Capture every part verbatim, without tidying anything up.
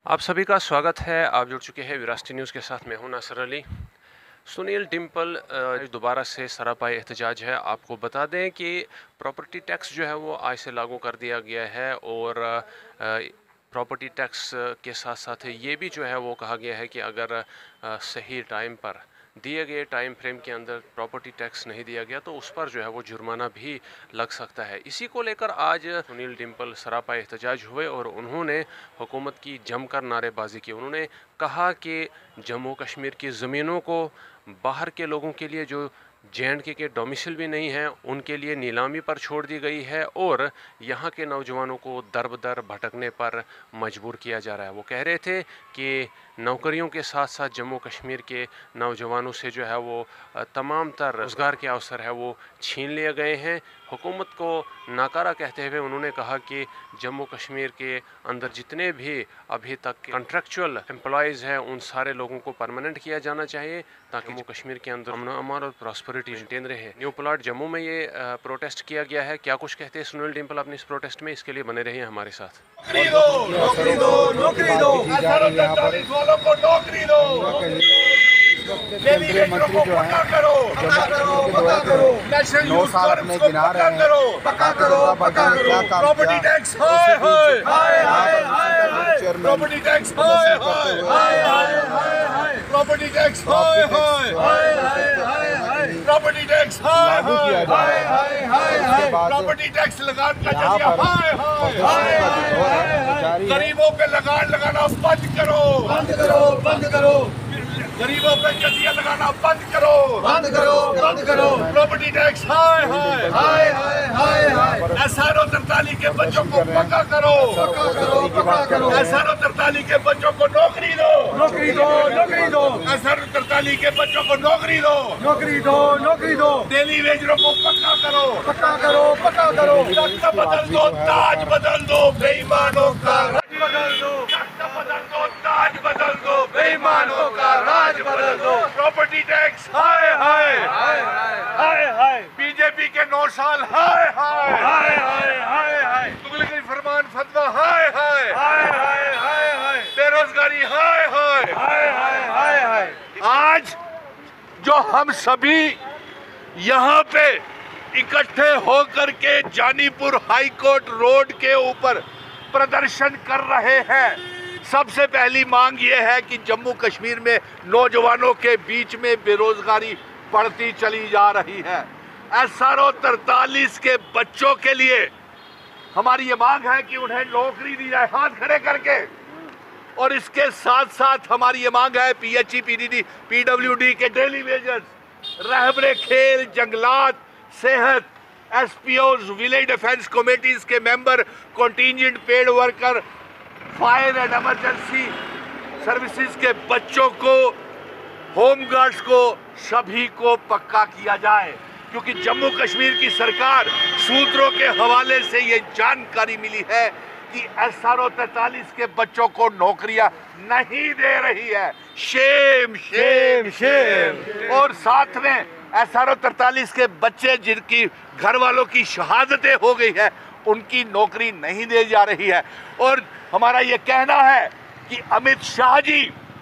आप सभी का स्वागत है। आप जुड़ चुके हैं विरासती न्यूज़ के साथ। मैं हूं नासिर अली। सुनील डिम्पल दोबारा से सरापाई एहतजाज है। आपको बता दें कि प्रॉपर्टी टैक्स जो है वो आज से लागू कर दिया गया है और प्रॉपर्टी टैक्स के साथ साथ ये भी जो है वो कहा गया है कि अगर सही टाइम पर दिए गए टाइम फ्रेम के अंदर प्रॉपर्टी टैक्स नहीं दिया गया तो उस पर जो है वो जुर्माना भी लग सकता है। इसी को लेकर आज सुनील डिम्पल सरापाई एहतजाज हुए और उन्होंने हुकूमत की जमकर नारेबाजी की। उन्होंने कहा कि जम्मू कश्मीर की ज़मीनों को बाहर के लोगों के लिए जो जे एंड के के डोमिसाइल भी नहीं है उनके लिए नीलामी पर छोड़ दी गई है और यहाँ के नौजवानों को दर बदर भटकने पर मजबूर किया जा रहा है। वो कह रहे थे कि नौकरियों के साथ साथ जम्मू कश्मीर के नौजवानों से जो है वो तमाम तर रोज़गार के अवसर है वो छीन लिए गए हैं। हुकूमत को नाकारा कहते हुए उन्होंने कहा कि जम्मू कश्मीर के अंदर जितने भी अभी तक कॉन्ट्रैक्चुअल एम्प्लॉयज़ हैं उन सारे लोगों को परमानेंट किया जाना चाहिए ताकि जम्मू कश्मीर के अंदर अमन अमान और प्रॉस्पेरिटी मेंटेन रहे। न्यू प्लॉट जम्मू में ये प्रोटेस्ट किया गया है। क्या कुछ कहते हैं सुनील डिम्पल अपने इस प्रोटेस्ट में, इसके लिए बने रहिए हमारे साथ। नौकरी दो, नौकरी दो, नौकरी दो, चालीस वालों को नौकरी दो। केंद्रीय मंत्री जो है नौ साल अपने गिना रहे हैं, पक्का करो, पक्का करो। प्रॉपर्टी टैक्स हाय हाय हाय हाय, प्रॉपर्टी टैक्स हाय हाय हाय हाय, प्रॉपर्टी टैक्स हाय हाय हाय हाय, प्रॉपर्टी टैक्स हाय हाय हाय हाय, प्रॉपर्टी टैक्स लगान का जरिया हाय हाय हाय, गरीबों पे लगान लगाना बंद करो, बंद करो, बंद करो, गरीबों पे जजिया लगाना बंद करो, बंद करो, बंद करो। प्रॉपर्टी टैक्स हाय हाय हाय हाय हाय, एस आर ओ तरतालीस के बच्चों को पक्का करो, पक्का करो, पक्का करो। एस आर ओ तरतालीस के बच्चों को नौकरी दो, नौकरी दो, नौकरी दो। एस आर ओ तरतालीस के बच्चों को नौकरी दो, नौकरी दो, नौकरी दो। डेली वेजरों को पक्का करो, पक्का करो, पक्का करो। तख्ता बदल दो, ताज बदल दो, बेईमानों का राज बदल दो। तख्ता बदल दो, ताज बदल दो, बेईमानों का राज बदल दो। प्रॉपर्टी टैक्स हाय हाय हाय हाय हाय, बीजेपी के नौ साल हाय हाय हाय हाय हाय हाय, तुगलकी फरमान फतवा हाय हाय हाय हाय हाय हाय, बेरोजगारी हाय हाय हाय हाय हाय हाय। आज जो हम सभी यहाँ पे इकट्ठे होकर के जानीपुर हाई कोर्ट रोड के ऊपर प्रदर्शन कर रहे हैं, सबसे पहली मांग ये है कि जम्मू कश्मीर में नौजवानों के बीच में बेरोजगारी बढ़ती चली जा रही है। एस आर ओ तरतालीस के बच्चों के लिए हमारी ये मांग है कि उन्हें नौकरी दी जाए हाथ खड़े करके, और इसके साथ साथ हमारी ये मांग है P H E, P D D, P W D के डेली वेजर्स, रहबरे खेल, जंगलात, सेहत, S P Os, village defence committees के member, contingent paid worker, fire and emergency services के बच्चों को, होम गार्ड्स को, सभी को पक्का किया जाए। क्योंकि जम्मू कश्मीर की सरकार सूत्रों के हवाले से ये जानकारी मिली है कि एस आर ओ तैतालीस के बच्चों को नौकरियां नहीं दे रही है। Shame shame shame. और साथ में एस आर ओ तैतालीस के बच्चे जिनकी घर वालों की शहादतें हो गई है उनकी नौकरी नहीं दी जा रही है। और हमारा ये कहना है कि अमित शाह जी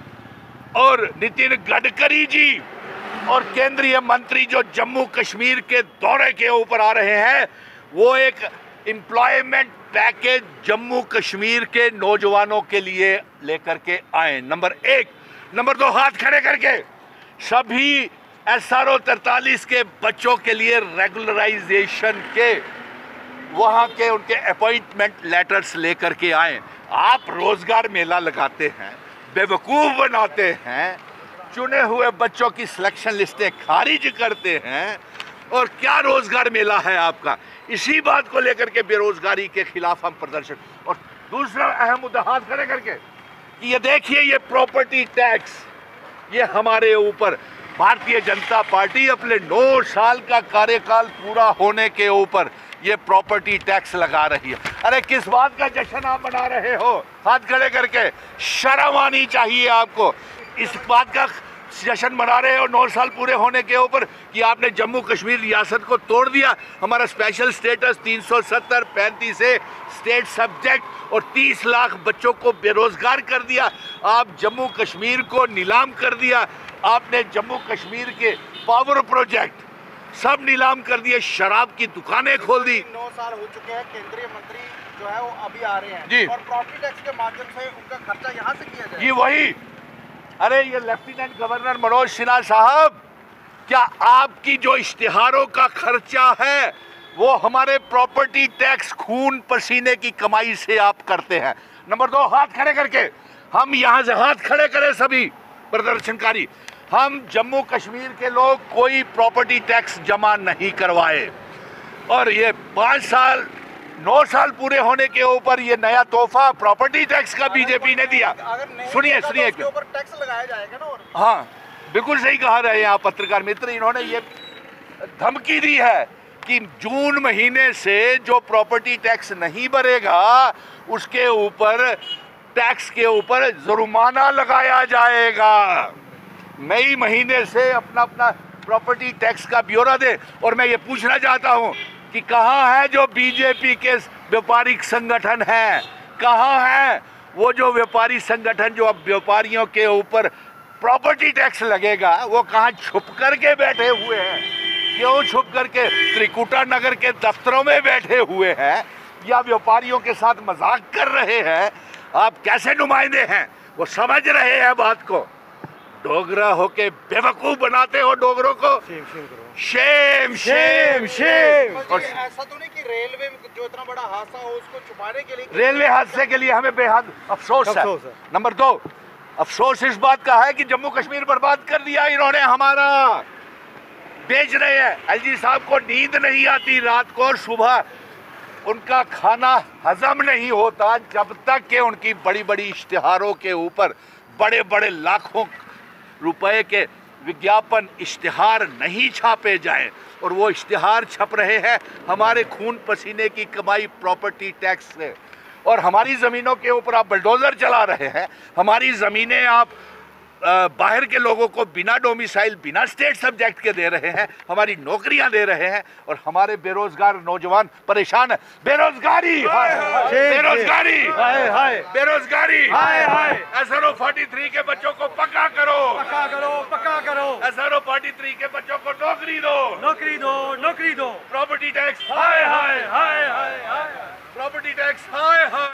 और नितिन गडकरी जी और केंद्रीय मंत्री जो जम्मू कश्मीर के दौरे के ऊपर आ रहे हैं वो एक एम्प्लॉयमेंट पैकेज जम्मू कश्मीर के नौजवानों के लिए लेकर के आए, नंबर एक। नंबर दो, हाथ खड़े करके सभी एस आर ओ तरतालीस के बच्चों के लिए रेगुलराइजेशन के वहाँ के उनके अपॉइंटमेंट लेटर्स लेकर के आए। आप रोजगार मेला लगाते हैं, बेवकूफ़ बनाते हैं, चुने हुए बच्चों की सिलेक्शन लिस्टें खारिज करते हैं, और क्या रोजगार मेला है आपका। इसी बात को लेकर के बेरोजगारी के खिलाफ हम प्रदर्शन। और दूसरा अहम मुद्दा, हाथ खड़े करके, कि ये देखिए ये प्रॉपर्टी टैक्स, ये हमारे ऊपर भारतीय जनता पार्टी अपने नौ साल का कार्यकाल पूरा होने के ऊपर ये प्रॉपर्टी टैक्स लगा रही है। अरे किस बात का जश्न आप मना रहे हो? हाथ खड़े करके, शर्म आनी चाहिए आपको। इस बात का जश्न मना रहे हो नौ साल पूरे होने के ऊपर कि आपने जम्मू कश्मीर रियासत को तोड़ दिया, हमारा स्पेशल स्टेटस तीन सौ सत्तर पैंतीस से स्टेट सब्जेक्ट और तीस लाख बच्चों को बेरोजगार कर दिया। आप जम्मू कश्मीर को नीलाम कर दिया, आपने जम्मू कश्मीर के पावर प्रोजेक्ट सब नीलाम कर दिए, शराब की दुकानें खोल दी। नौ साल हो चुके हैं, केंद्रीय मंत्री जो है वो अभी आ रहे हैं जी। और प्रॉपर्टी टैक्स के माध्यम से उनका खर्चा यहाँ से किया जाए। ये वही, अरे ये लेफ्टिनेंट गवर्नर मनोज सिन्हा साहब, क्या आपकी जो इश्तिहारों का खर्चा है वो हमारे प्रॉपर्टी टैक्स खून पसीने की कमाई से आप करते हैं? नंबर दो, हाथ खड़े करके हम यहाँ से हाथ खड़े करें सभी प्रदर्शनकारी, हम जम्मू कश्मीर के लोग कोई प्रॉपर्टी टैक्स जमा नहीं करवाए और ये पाँच साल नौ साल पूरे होने के ऊपर ये नया तोहफा प्रॉपर्टी टैक्स का बीजेपी ने दिया। सुनिए सुनिए, उसके ऊपर टैक्स लगाया जाएगा ना। और हाँ बिल्कुल सही कहा रहे हैं आप पत्रकार मित्र, इन्होंने ये धमकी दी है कि जून महीने से जो प्रॉपर्टी टैक्स नहीं भरेगा उसके ऊपर टैक्स के ऊपर जुर्माना लगाया जाएगा। मई महीने से अपना अपना प्रॉपर्टी टैक्स का ब्यौरा दे। और मैं ये पूछना चाहता हूँ कि कहाँ है जो बीजेपी के व्यापारिक संगठन हैं, कहाँ है वो जो व्यापारी संगठन जो अब व्यापारियों के ऊपर प्रॉपर्टी टैक्स लगेगा, वो कहाँ छुप करके बैठे हुए हैं? क्यों छुप करके त्रिकुटा नगर के दफ्तरों में बैठे हुए हैं या व्यापारियों के साथ मजाक कर रहे हैं? आप कैसे नुमाइंदे हैं? वो समझ रहे हैं बात को। डोगरा होके बेवकूफ बनाते हो डोगरों को। Shame shame shame. और ऐसा तो नहीं कि रेलवे में जो इतना बड़ा हादसा हो उसको छुपाने के लिए रेलवे हादसे के लिए हमें बेहद अफसोस है। नंबर दो, अफसोस इस बात का है कि जम्मू कश्मीर बर्बाद कर दिया इन्होंने हमारा, बेच रहे हैं। एलजी साहब को नींद नहीं आती रात को और सुबह उनका खाना हजम नहीं होता जब तक कि उनकी बड़ी बड़ी इश्तिहारों के ऊपर बड़े बड़े लाखों रुपए के विज्ञापन इश्तिहार नहीं छापे जाएं। और वो इश्तिहार छप रहे हैं हमारे खून पसीने की कमाई प्रॉपर्टी टैक्स से। और हमारी ज़मीनों के ऊपर आप बुलडोज़र चला रहे हैं, हमारी ज़मीनें आप आ, बाहर के लोगों को बिना डोमिसाइल बिना स्टेट सब्जेक्ट के दे रहे हैं, हमारी नौकरियां दे रहे हैं और हमारे बेरोजगार नौजवान परेशान है। बेरोजगारी बेरोजगारी बेरोजगारी S R O forty three के बच्चों को पक्का करो, पक्का करो पक्का करो। S R O forty three के बच्चों को नौकरी दो, नौकरी दो नौकरी दो। प्रॉपर्टी टैक्स हाय हाय हाय हाय हाय, प्रॉपर्टी टैक्स हाय हाय।